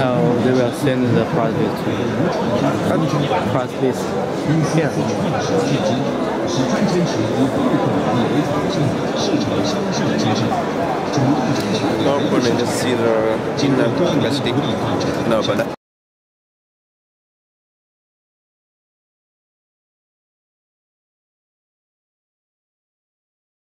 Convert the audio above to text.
Oh, they will send the project to you. Press this here. Now we're going to see the plastic. No, but